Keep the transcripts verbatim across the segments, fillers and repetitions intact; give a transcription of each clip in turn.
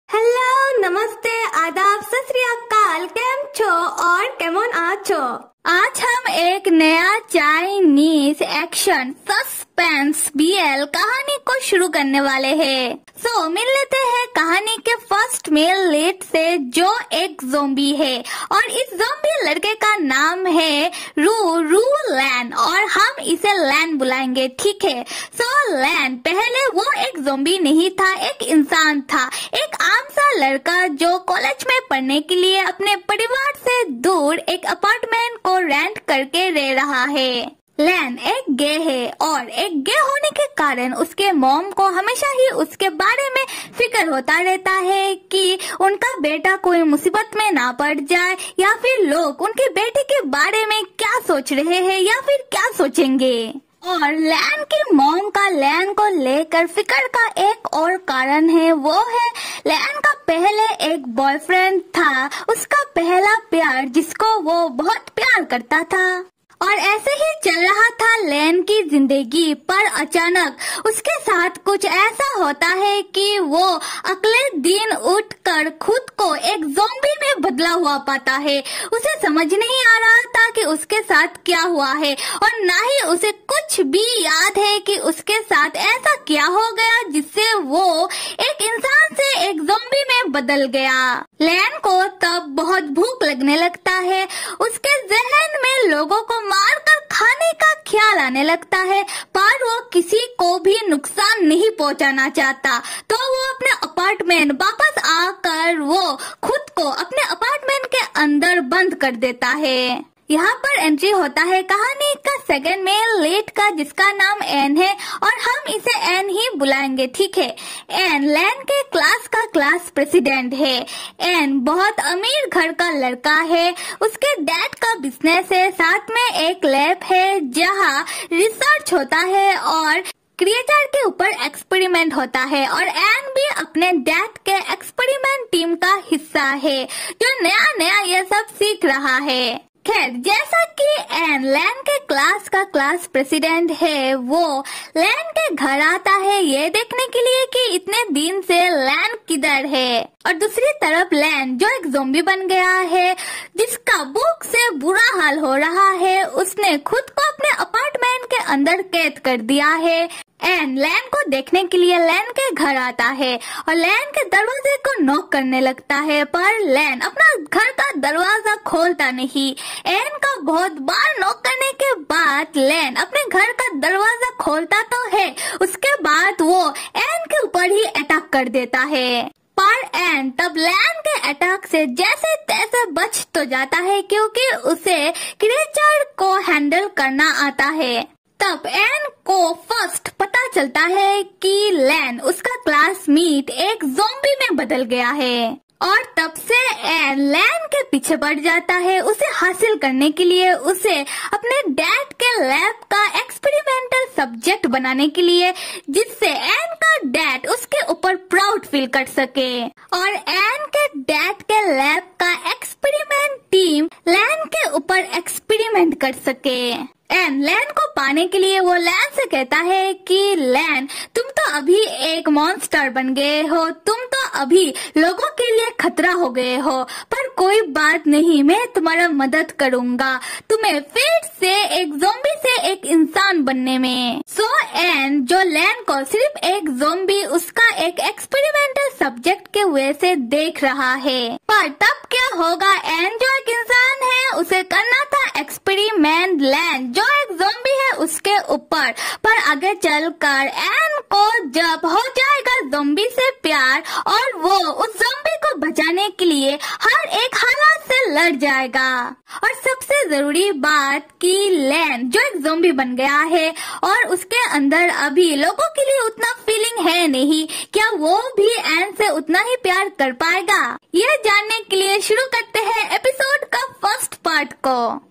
Hello, नमस्ते, आदाब, सत श्री अकाल। केम छो और केमन आछो? आज हम एक नया चाइनीज एक्शन सस्पेंस बीएल कहानी को शुरू करने वाले हैं। सो मिल लेते हैं कहानी के फर्स्ट मेल लीड से, जो एक ज़ोंबी है और इस ज़ोंबी लड़के का नाम है रू रू लैन और हम इसे लैन बुलाएंगे, ठीक है? सो लैन पहले वो एक ज़ोंबी नहीं था, एक इंसान था, एक आम सा लड़का जो कॉलेज में पढ़ने के लिए अपने परिवार से दूर एक अपार्टमेंट को रेंट करके रह रहा है। लैन एक गे है और एक गे होने के कारण उसके मॉम को हमेशा ही उसके बारे में फिक्र होता रहता है कि उनका बेटा कोई मुसीबत में ना पड़ जाए या फिर लोग उनके बेटे के बारे में क्या सोच रहे हैं या फिर क्या सोचेंगे। और लैन की मॉम का लैन को लेकर फिक्र का एक और कारण है, वो है लैन का पहले एक बॉयफ्रेंड था, उसका पहला प्यार जिसको वो बहुत प्यार करता था। और ऐसे ही चल रहा था लैन की जिंदगी, पर अचानक उसके साथ कुछ ऐसा होता है कि वो अगले दिन उठकर खुद को एक ज़ोंबी में बदला हुआ पाता है। उसे समझ नहीं आ रहा था कि उसके साथ क्या हुआ है और ना ही उसे कुछ भी याद है कि उसके साथ ऐसा क्या हो गया जिससे वो एक इंसान से एक ज़ोंबी में बदल गया। लैन को तब बहुत भूख लगने लगता है, उसके जहन में लोगों को मारकर खाने का ख्याल आने लगता है, पर वो किसी को भी नुकसान नहीं पहुंचाना चाहता। तो वो अपने अपार्टमेंट वापस आकर वो खुद को अपने अपार्टमेंट के अंदर बंद कर देता है। यहाँ पर एंट्री होता है कहानी का सेकंड मेल लीड का, जिसका नाम एन है और हम इसे एन ही बुलाएंगे, ठीक है? एन लैन के क्लास का क्लास प्रेसिडेंट है। एन बहुत अमीर घर का लड़का है, उसके डैड का बिजनेस है, साथ में एक लैब है जहाँ रिसर्च होता है और क्रिएचर के ऊपर एक्सपेरिमेंट होता है। और एन भी अपने डैड के एक्सपेरिमेंट टीम का हिस्सा है जो नया नया ये सब सीख रहा है। खैर, जैसा कि एन लैन के क्लास का क्लास प्रेसिडेंट है, वो लैन के घर आता है ये देखने के लिए कि इतने दिन से लैन किधर है। और दूसरी तरफ लैन जो एक ज़ोंबी बन गया है, जिसका भूख से बुरा हाल हो रहा है, उसने खुद को अपने अपार्टमेंट के अंदर कैद कर दिया है। एन लैन को देखने के लिए लैन के घर आता है और लैन के दरवाजे को नॉक करने लगता है, पर लैन अपना घर का दरवाजा खोलता नहीं। एन का बहुत बार नॉक करने के बाद लैन अपने घर का दरवाजा खोलता तो है, उसके बाद वो एन के ऊपर ही अटैक कर देता है। पर एन तब लैन के अटैक से जैसे तैसे बच तो जाता है, क्योंकि उसे क्रिएचर को हैंडल करना आता है। तब एन को फर्स्ट पता चलता है कि लैन उसका क्लासमेट एक ज़ोंबी में बदल गया है और तब से एन लैन के पीछे पड़ जाता है। उसे हासिल करने के लिए उसे अपने डैड के लैब का एक्सपेरिमेंटल सब्जेक्ट बनाने के लिए, जिससे एन का डैड उसके ऊपर प्राउड फील कर सके और एन के डैड के लैब का एक्सपेरिमेंट टीम लैन के ऊपर एक्सपेरिमेंट कर सके। एन लैन को पाने के लिए वो लैन से कहता है कि लैन, तुम तो अभी एक मॉन्स्टर बन गए हो, तुम तो अभी लोगों के लिए खतरा हो गए हो, पर कोई बात नहीं, मैं तुम्हारा मदद करूँगा तुम्हें फिर से एक ज़ोंबी से एक इंसान बनने में। सो एन जो लैन को सिर्फ एक ज़ोंबी, उसका एक एक्सपेरिमेंटल सब्जेक्ट के वे से देख रहा है, पर तब क्या होगा? एन जो एक इंसान है उसे करना था एक्सपेरिमेंट लैन जो एक ज़ोंबी है उसके ऊपर, पर आगे चलकर एन को जब हो जाएगा ज़ोंबी से प्यार और वो उस ज़ोंबी को बचाने के लिए हर एक हालात से लड़ जाएगा। और सबसे जरूरी बात कि लैन जो एक ज़ोंबी बन गया है और उसके अंदर अभी लोगों के लिए उतना फीलिंग है नहीं, क्या वो भी एन से उतना ही प्यार कर पाएगा? यह जानने के लिए शुरू करते हैं एपिसोड का फर्स्ट पार्ट को।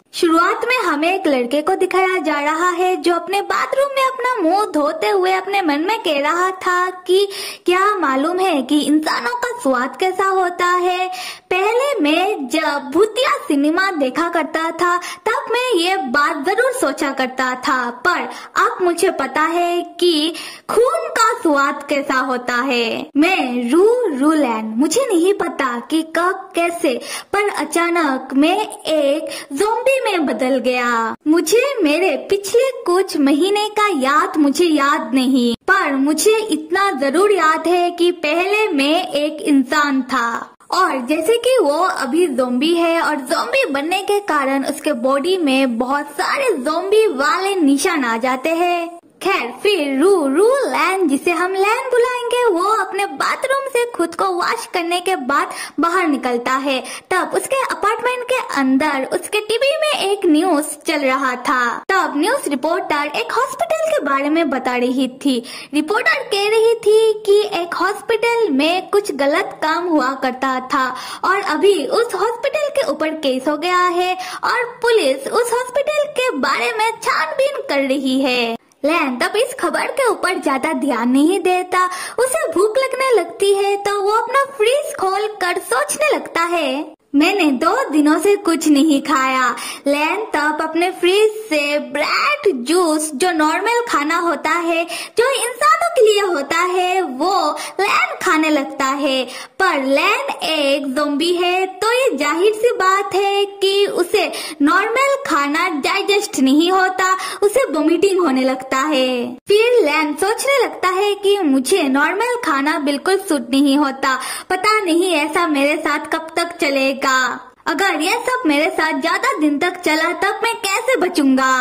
शुरुआत में हमें एक लड़के को दिखाया जा रहा है जो अपने बाथरूम में अपना मुंह धोते हुए अपने मन में कह रहा था कि क्या मालूम है कि इंसानों का स्वाद कैसा होता है। पहले मैं जब भूतिया सिनेमा देखा करता था तब मैं ये बात जरूर सोचा करता था, पर अब मुझे पता है कि खून का स्वाद कैसा होता है। मैं रू रूलैंड, मुझे नहीं पता कि कब कैसे, पर अचानक मैं एक ज़ॉम्बी में बदल गया। मुझे मेरे पिछले कुछ महीने का याद मुझे याद नहीं, पर मुझे इतना जरूर याद है कि पहले मैं एक इंसान था और जैसे कि वो अभी ज़ॉम्बी है और ज़ॉम्बी बनने के कारण उसके बॉडी में बहुत सारे ज़ॉम्बी वाले निशान आ जाते हैं। खैर फिर रू रू लैन, जिसे हम लैन बुलाएंगे, वो अपने बाथरूम से खुद को वॉश करने के बाद बाहर निकलता है। तब उसके अपार्टमेंट के अंदर उसके टीवी में एक न्यूज चल रहा था। तब न्यूज रिपोर्टर एक हॉस्पिटल के बारे में बता रही थी। रिपोर्टर कह रही थी कि एक हॉस्पिटल में कुछ गलत काम हुआ करता था और अभी उस हॉस्पिटल के ऊपर केस हो गया है और पुलिस उस हॉस्पिटल के बारे में छानबीन कर रही है। लैन तब इस खबर के ऊपर ज्यादा ध्यान नहीं देता। उसे भूख लगने लगती है तो वो अपना फ्रिज खोल कर सोचने लगता है, मैंने दो दिनों से कुछ नहीं खाया। लैन तब अपने फ्रिज से ब्रेड जूस, जो नॉर्मल खाना होता है, जो इंसानों के लिए होता है, वो लैन खाने लगता है। पर लैन एक ज़ॉम्बी है तो ये जाहिर सी बात है कि उसे नॉर्मल खाना डाइजेस्ट नहीं होता, उसे वोमिटिंग होने लगता है। फिर लैन सोचने लगता है कि मुझे नॉर्मल खाना बिल्कुल सूट नहीं होता, पता नहीं ऐसा मेरे साथ कब तक चलेगा। अगर ये सब मेरे साथ ज्यादा दिन तक चला तब मैं कैसे बचूंगा।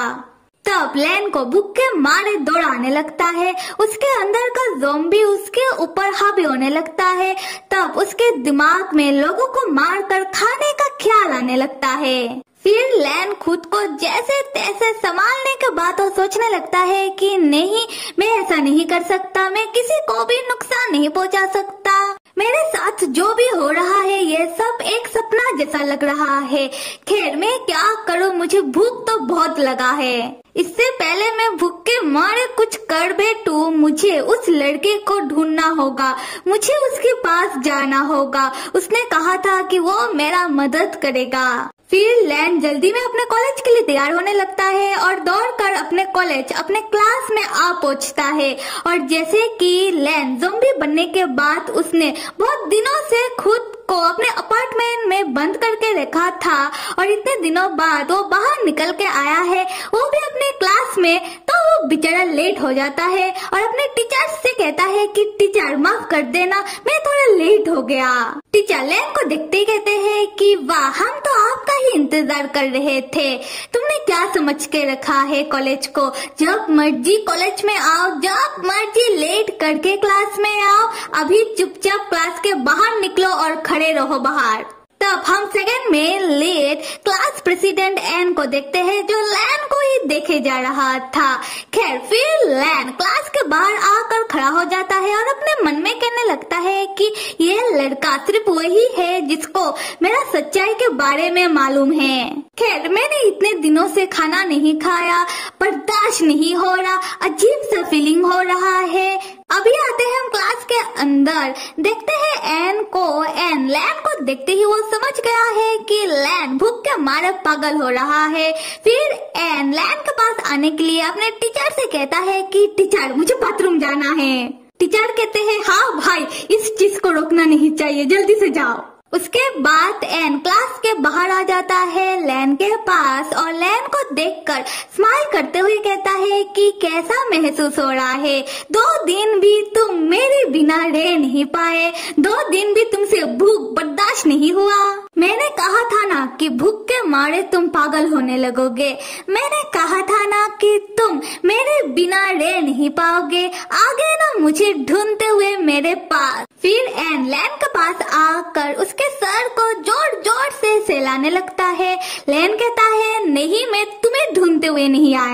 तब लैन को भूख के मारे दौड़ाने लगता है। उसके अंदर का ज़ॉम्बी उसके ऊपर हावी होने लगता है। तब उसके दिमाग में लोगों को मारकर खाने का ख्याल आने लगता है। फिर लैन खुद को जैसे तैसे संभालने के बाद वो सोचने लगता है कि नहीं, मैं ऐसा नहीं कर सकता, मैं किसी को भी नुकसान नहीं पहुंचा सकता। मेरे साथ जो भी हो रहा है ये सब एक सपना जैसा लग रहा है। खैर मैं क्या करूं, मुझे भूख तो बहुत लगा है। इससे पहले मैं भूख के मारे कुछ कर बैठूं, मुझे उस लड़के को ढूंढना होगा, मुझे उसके पास जाना होगा। उसने कहा था कि वो मेरा मदद करेगा। फिर लैन जल्दी में अपने कॉलेज के लिए तैयार होने लगता है और दौड़कर अपने कॉलेज अपने क्लास में आ पहुंचता है। और जैसे कि लैन ज़ॉम्बी बनने के बाद उसने बहुत दिनों से खुद को अपने अपार्टमेंट में बंद करके रखा था और इतने दिनों बाद वो बाहर निकल के आया है, वो भी अपने क्लास में, तो वो बेचारा लेट हो जाता है और अपने टीचर से कहता है कि टीचर माफ कर देना, मैं थोड़ा लेट हो गया। टीचर लैन को देखते ही कहते हैं कि वाह, हम तो आपका ही इंतजार कर रहे थे, तुमने क्या समझ के रखा है कॉलेज को, जब मर्जी कॉलेज में आओ, जब मर्जी लेट करके क्लास में आओ, अभी चुपचाप क्लास के बाहर निकलो और खड़े रहो बाहर। तब हम सेकंड में लेट क्लास प्रेसिडेंट एन को देखते हैं जो लैन को ही देखे जा रहा था। खैर फिर लैन क्लास के बाहर आकर खड़ा हो जाता है और अपने मन में कहने लगता है कि ये लड़का सिर्फ वही है जिसको मेरा सच्चाई के बारे में मालूम है। खैर मैंने इतने दिनों से खाना नहीं खाया, बर्दाश्त नहीं हो रहा, अजीब सा फीलिंग हो रहा है। अभी आते हैं हम क्लास के अंदर, देखते हैं एन को। एन लैन को देखते ही वो समझ गया है कि लैन भूख के मारे पागल हो रहा है। फिर एन लैन के पास आने के लिए अपने टीचर से कहता है कि टीचर मुझे बाथरूम जाना है। टीचर कहते हैं हाँ भाई, इस चीज को रोकना नहीं चाहिए, जल्दी से जाओ। उसके बाद एन क्लास के बाहर आ जाता है लैन के पास और लैन को देखकर स्माइल करते हुए कहता है कि कैसा महसूस हो रहा है, दो दिन भी तुम मेरे बिना रह नहीं पाए, दो दिन भी तुमसे भूख बर्दाश्त नहीं हुआ। मैंने कहा था ना कि भूख के मारे तुम पागल होने लगोगे, मैंने कहा था ना कि तुम मेरे बिना रह नहीं पाओगे, आगे ना मुझे ढूंढते हुए मेरे पास। फिर एन लैन के पास आकर उसके सर को जोर जोर से सहलाने लगता है। लैन कहता है नहीं, मैं तुम्हें ढूंढते हुए नहीं आया।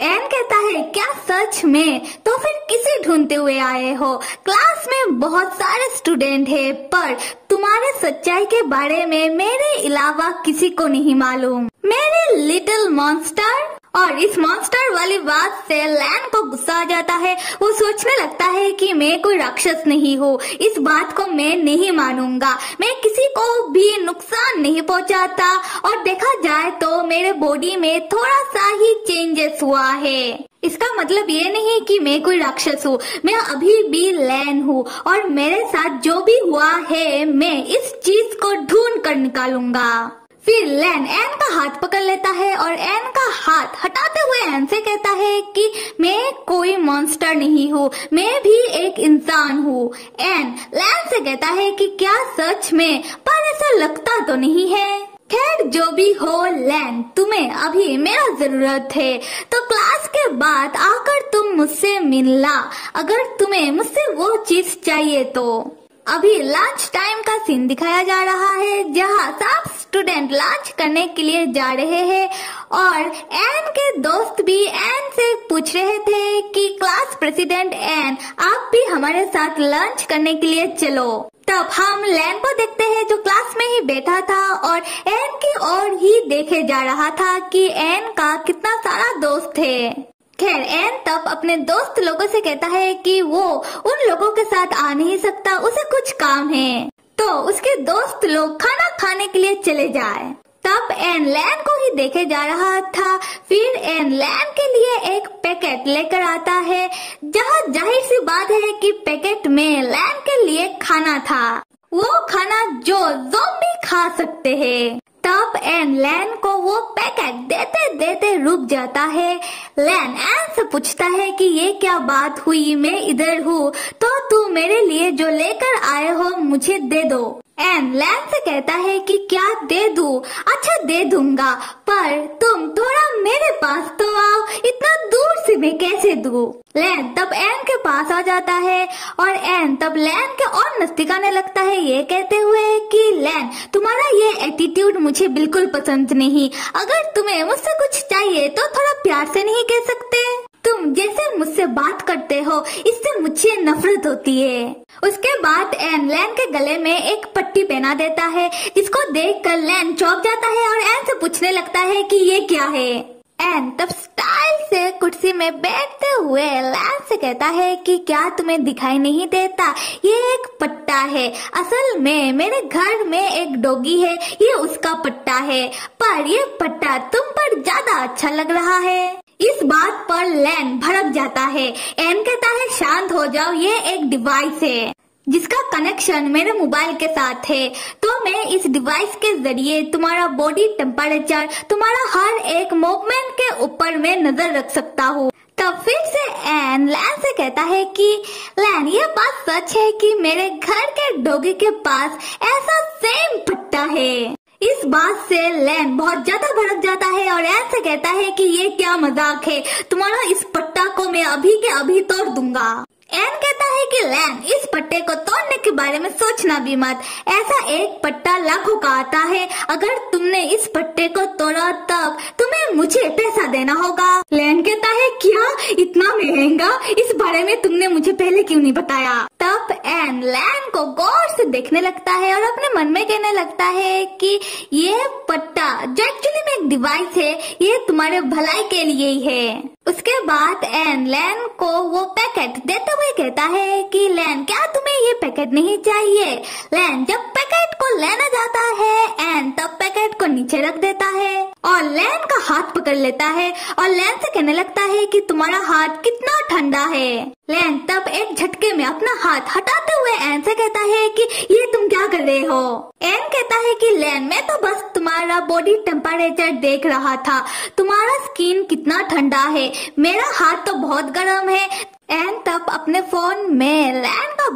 एन कहता है क्या सच में? तो फिर किसे ढूंढते हुए आए हो? क्लास में बहुत सारे स्टूडेंट हैं, पर तुम्हारे सच्चाई के बारे में मेरे अलावा किसी को नहीं मालूम, मेरे लिटिल मॉन्स्टर। और इस मॉन्स्टर वाली बात से लैन को गुस्सा आ जाता है। वो सोचने लगता है कि मैं कोई राक्षस नहीं हूँ, इस बात को मैं नहीं मानूंगा, मैं किसी को भी नुकसान नहीं पहुँचाता। और देखा जाए तो मेरे बॉडी में थोड़ा सा ही चेंजेस हुआ है। इसका मतलब ये नहीं कि मैं कोई राक्षस हूँ, मैं अभी भी लैन हूँ और मेरे साथ जो भी हुआ है मैं इस चीज को ढूंढ कर निकालूंगा। फिर लैन एन का हाथ पकड़ लेता है और एन का हाथ हटाते हुए एन से कहता है कि मैं कोई मॉन्स्टर नहीं हूँ, मैं भी एक इंसान हूँ। एन लैन से कहता है कि क्या सच में? पर ऐसा लगता तो नहीं है। खैर जो भी हो लैन, तुम्हें अभी मेरा जरूरत है, तो क्लास के बाद आकर तुम मुझसे मिलना अगर तुम्हें मुझसे वो चीज चाहिए तो। अभी लंच टाइम का सीन दिखाया जा रहा है जहाँ सब स्टूडेंट लंच करने के लिए जा रहे हैं और एन के दोस्त भी एन से पूछ रहे थे कि क्लास प्रेसिडेंट एन, आप भी हमारे साथ लंच करने के लिए चलो। तब हम लैन को देखते हैं जो क्लास में ही बैठा था और एन की ओर ही देखे जा रहा था कि एन का कितना सारा दोस्त है। खैर एन तब अपने दोस्त लोगों से कहता है कि वो उन लोगों के साथ आ नहीं सकता, उसे कुछ काम है, तो उसके दोस्त लोग खाना खाने के लिए चले जाए। तब एन लैन को ही देखे जा रहा था। फिर एन लैन के लिए एक पैकेट लेकर आता है जहाँ जाहिर सी बात है कि पैकेट में लैन के लिए खाना था, वो खाना जो ज़ॉम्बी खा सकते हैं। तब एन लैन को वो पैकेट देते देते रुक जाता है। लैन एन से पूछता है कि ये क्या बात हुई, मैं इधर हूँ तो तू मेरे लिए जो लेकर आए हो मुझे दे दो। एन लैन से कहता है कि क्या दे दूँ? अच्छा दे दूंगा, पर तुम थोड़ा मेरे पास तो आओ, इतना दूर से मैं कैसे दूँ? लैन तब एन के पास आ जाता है और एन तब लैन के और नजदीक आने लगता है ये कहते हुए कि लैन तुम्हारा ये एटीट्यूड मुझे बिल्कुल पसंद नहीं, अगर तुम्हें मुझसे कुछ चाहिए तो थोड़ा प्यार से नहीं कह सकते? तुम जैसे मुझसे बात करते हो इससे मुझे नफरत होती है। उसके बाद एन लैन के गले में एक पट्टी पहना देता है जिसको देखकर लैन चौंक जाता है और एन से पूछने लगता है कि ये क्या है। एन तब स्टाइल से कुर्सी में बैठते हुए लैन से कहता है कि क्या तुम्हें दिखाई नहीं देता, ये एक पट्टा है, असल में मेरे घर में एक डॉगी है, ये उसका पट्टा है, पर ये पट्टा तुम पर ज्यादा अच्छा लग रहा है। इस बात पर लैन भड़क जाता है। एन कहता है शांत हो जाओ, ये एक डिवाइस है जिसका कनेक्शन मेरे मोबाइल के साथ है, तो मैं इस डिवाइस के जरिए तुम्हारा बॉडी टेम्परेचर, तुम्हारा हर एक मूवमेंट के ऊपर मैं नजर रख सकता हूँ। तब फिर से एन लैन से कहता है कि लैन ये बात सच है कि मेरे घर के डॉगी के पास ऐसा सेम पट्टा है। इस बात से लैन बहुत ज्यादा भड़क जाता है और एन से कहता है कि ये क्या मजाक है, तुम्हारा इस पट्टा को मैं अभी के अभी तोड़ दूंगा। एन कहता है कि लैन इस पट्टे को तोड़ने के बारे में सोचना भी मत, ऐसा एक पट्टा लाखों का आता है, अगर तुमने इस पट्टे को तोड़ा तब तुम्हें मुझे पैसा देना होगा। लैन कहता है क्या इतना महंगा, इस बारे में तुमने मुझे पहले क्यों नहीं बताया? तब एन लैन को गौर से देखने लगता है और अपने मन में कहने लगता है कि ये पट्टा जो एक्चुअली में एक डिवाइस है, ये तुम्हारे भलाई के लिए ही है। उसके बाद एन लैन को वो पैकेट देते हुए कहता है कि लैन क्या तुम्हें ये पैकेट नहीं चाहिए? लैन जब पैकेट को लेना जाता है एन तब पैकेट को नीचे रख देता है और लैन का हाथ पकड़ लेता है और लैन से कहने लगता है कि तुम्हारा हाथ कितना ठंडा है। लैन तब एक झटके में अपना हाथ हटाते हुए एन से कहता है कि ये तुम क्या कर रहे हो? एन कहता है कि लैन मैं तो बस तुम्हारा बॉडी टेम्परेचर देख रहा था, तुम्हारा स्किन कितना ठंडा है, मेरा हाथ तो बहुत गर्म है। एन तब अपने फोन में लैन का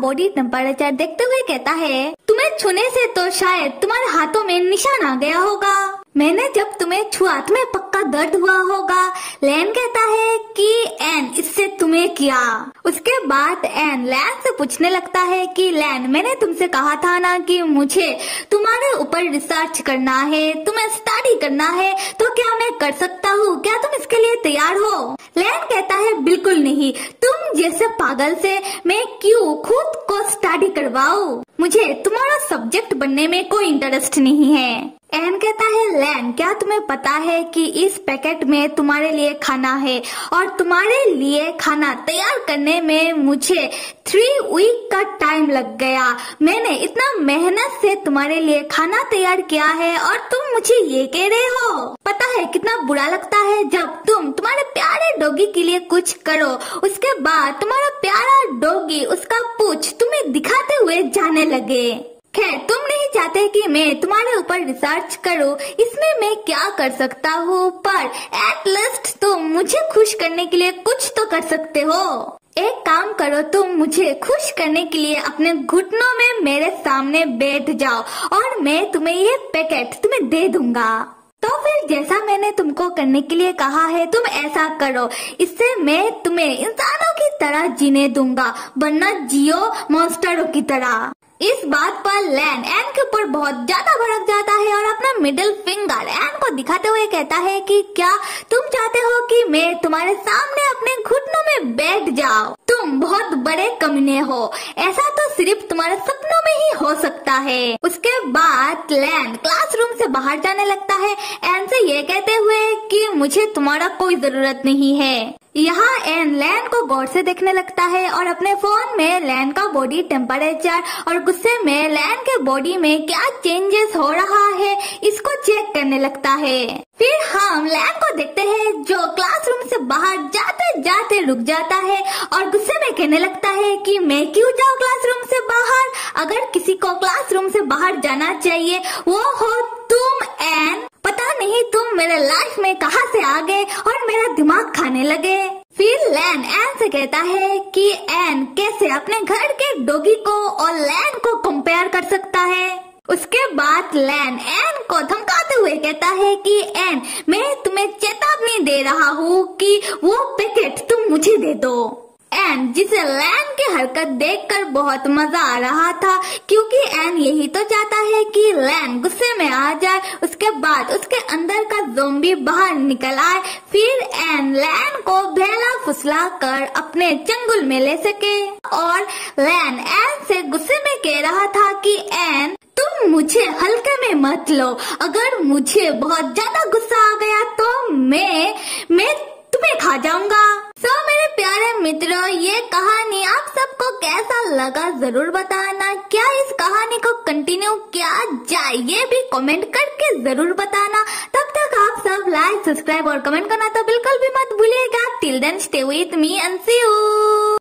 बॉडी टेम्परेचर देखते हुए कहता है, तुम्हें छूने से तो शायद तुम्हारे हाथों में निशान आ गया होगा। मैंने जब तुम्हें छुआ तुम्हें पक्का दर्द हुआ होगा। लैन कहता है कि एन इससे तुम्हें क्या। उसके बाद एन लैन से पूछने लगता है कि लैन मैंने तुमसे कहा था ना कि मुझे तुम्हारे ऊपर रिसर्च करना है, तुम्हें स्टडी करना है, तो क्या मैं कर सकता हूँ? क्या तुम इसके लिए तैयार हो? लैन कहता है बिल्कुल नहीं, तुम जैसे पागल से मैं क्यों खुद को स्टडी करवाऊँ? मुझे तुम्हारा सब्जेक्ट बनने में कोई इंटरेस्ट नहीं है। एन कहता है लैन क्या तुम्हें पता है कि इस पैकेट में तुम्हारे लिए खाना है और तुम्हारे लिए खाना तैयार करने में मुझे थ्री वीक का टाइम लग गया। मैंने इतना मेहनत से तुम्हारे लिए खाना तैयार किया है और तुम मुझे ये कह रहे हो? पता है कितना बुरा लगता है जब तुम तुम्हारे प्यारे डॉगी के लिए कुछ करो, उसके बाद तुम्हारा प्यारा डॉगी उसका पूंछ तुम्हें दिखाते हुए जाने लगे। खैर तुम नहीं चाहते कि मैं तुम्हारे ऊपर रिसर्च करूं, इसमें मैं क्या कर सकता हूँ, पर एट लीस्ट तुम मुझे खुश करने के लिए कुछ तो कर सकते हो। एक काम करो, तुम मुझे खुश करने के लिए अपने घुटनों में मेरे सामने बैठ जाओ और मैं तुम्हें ये पैकेट तुम्हें दे दूंगा। तो फिर जैसा मैंने तुमको करने के लिए कहा है तुम ऐसा करो, इससे मैं तुम्हें इंसानों की तरह जीने दूंगा, वरना जियो मॉन्स्टरों की तरह। इस बात पर लैन एन के ऊपर बहुत ज्यादा भड़क जाता है और अपना मिडिल फिंगर एन को दिखाते हुए कहता है कि क्या तुम चाहते हो कि मैं तुम्हारे सामने अपने घुटनों में बैठ जाऊं? तुम बहुत बड़े कमीने हो, ऐसा तो सिर्फ तुम्हारे सपनों में ही हो सकता है। उसके बाद लैन क्लासरूम से बाहर जाने लगता है एन से ये कहते हुए कि मुझे तुम्हारा कोई जरूरत नहीं है। यहाँ एन लैन को गौर से देखने लगता है और अपने फोन में लैन का बॉडी टेम्परेचर और गुस्से में लैन के बॉडी में क्या चेंजेस हो रहा है इसको चेक करने लगता है। फिर हम लैन को देखते हैं जो क्लासरूम से बाहर जाते जाते रुक जाता है और गुस्से में कहने लगता है कि मैं क्यों जाऊँ क्लासरूम से बाहर? अगर किसी को क्लासरूम से बाहर जाना चाहिए वो हो तुम एन। पता नहीं तुम मेरे लाइफ में कहाँ से आ गए और मेरा दिमाग खाने लगे। फिर लैन एन से कहता है कि एन कैसे अपने घर के डॉगी को और लैन को कंपेयर कर सकता है। उसके बाद लैन एन को धमकाते हुए कहता है कि एन मैं तुम्हें चेतावनी दे रहा हूँ कि वो पैकेट तुम मुझे दे दो। एन जिसे लैन की हरकत देखकर बहुत मजा आ रहा था क्योंकि एन यही तो चाहता है कि लैन गुस्से में आ जाए, उसके बाद उसके अंदर का ज़ॉम्बी बाहर निकल आए, फिर एन लैन को भेला फुसला कर अपने चंगुल में ले सके। और लैन एन से गुस्से में कह रहा था कि एन तुम मुझे हल्के में मत लो, अगर मुझे बहुत ज्यादा गुस्सा आ गया तो मैं मैं तुम्हें खा जाऊंगा। सो so, मेरे प्यारे मित्रों, ये कहानी आप सबको कैसा लगा जरूर बताना। क्या इस कहानी को कंटिन्यू किया जाए ये भी कमेंट करके जरूर बताना। तब तक आप सब लाइक सब्सक्राइब और कमेंट करना तो बिल्कुल भी मत भूलिएगा। Till then stay with me and see you.